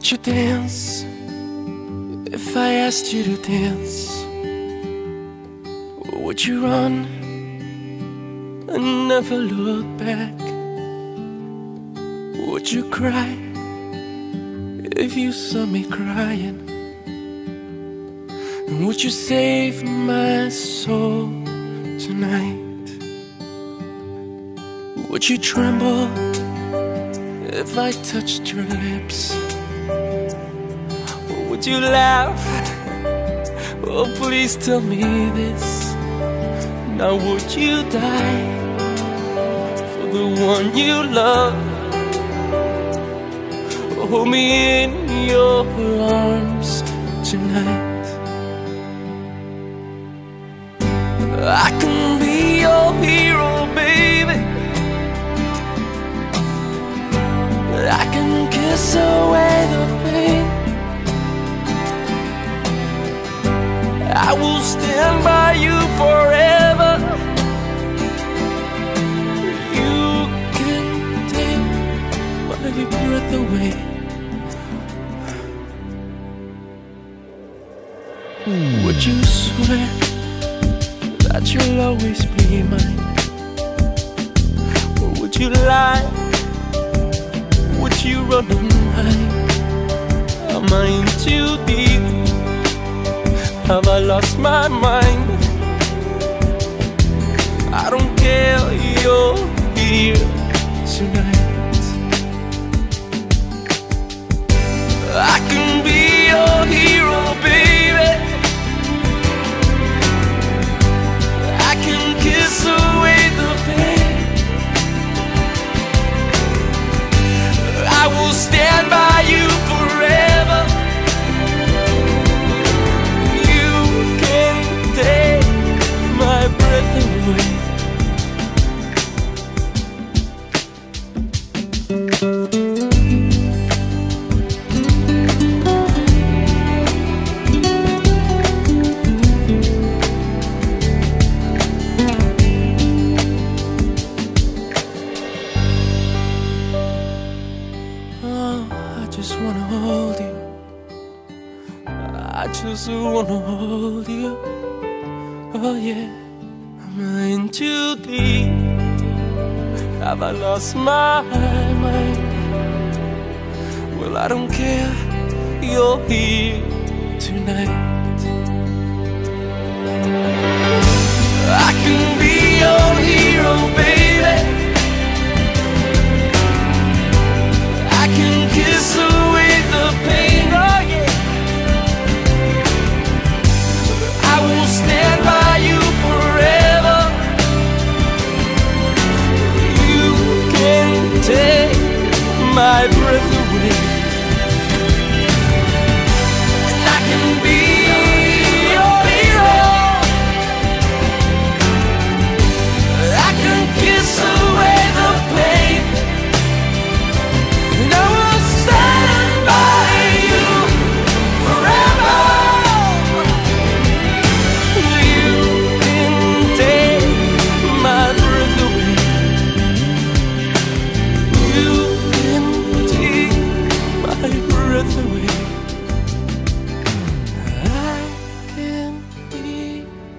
Would you dance if I asked you to dance? Would you run and never look back? Would you cry if you saw me crying? And would you save my soul tonight? Would you tremble if I touched your lips? Or would you laugh? Oh, please tell me this. Now would you die for the one you love? Hold me in your arms tonight. I can be your hero, baby. I can kiss away the pain. I will stand by you forever. You can take my breath away. Would you swear that you'll always be mine? Or would you lie? Would you run and hide? Am I in too deep? Have I lost my mind? I don't care, you're here tonight. I can be your hero, baby. I can kiss away the pain. I will stand by you forever. You can take my breath away. I just wanna hold you. I just wanna hold you. Oh yeah. Am I in too deep? Have I lost my mind? Well, I don't care. You're here tonight. I can be your hero, baby. I can kiss away the pain, oh yeah. I will stand by you forever. You can take my breath away. And I can be your hero. I can kiss away the pain. And I will stand by you forever. You can take my breath away. You can take my breath away. I can be